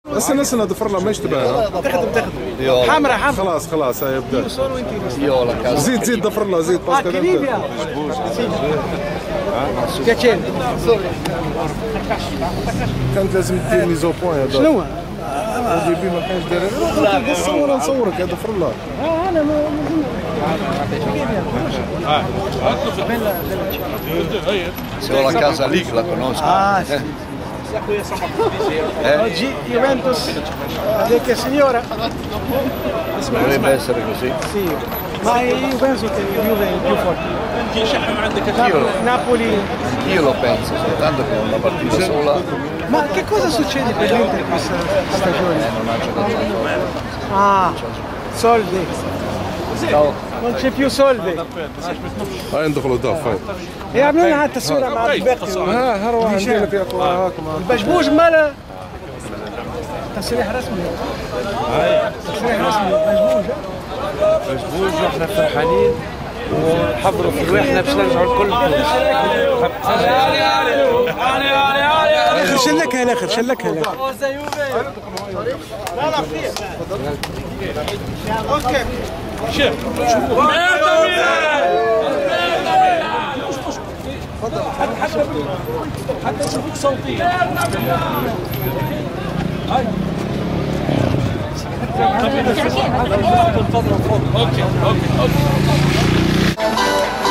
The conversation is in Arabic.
استنى ضفر له ما يشتبه. تخدم حمراء خلاص هاي يبدا. يلا زيد ضفر له زيد باسكو كاتشين كانت لازم دير ميزو بوان هذا. شنو هو؟ وديبي ما كانش داير. نصورك هذا ضفر له. انا ما Solo la casa lì che la conosco. sì. Oggi Juventus vecchia signora. Dovrebbe essere così. Sì, ma io penso che Juve è più forte. Napoli. Io lo penso, soltanto che è una partita sola. Ma che cosa succede per l'Inter questa stagione? Non ha giocato. Soldi. Non c'è più soldi. هاي ندخلوا داف. E عملنا حتى صورة مع الباقي. هروح ندير فيها البشبوش ماله تصريح رسمي. تصريح رسمي بشبوش واحنا فرحانين ونحضروا في الواحنا باش نرجعوا الكل. شلكها الاخر اوكي شوف حتى نشوفك صوتيا. اوكي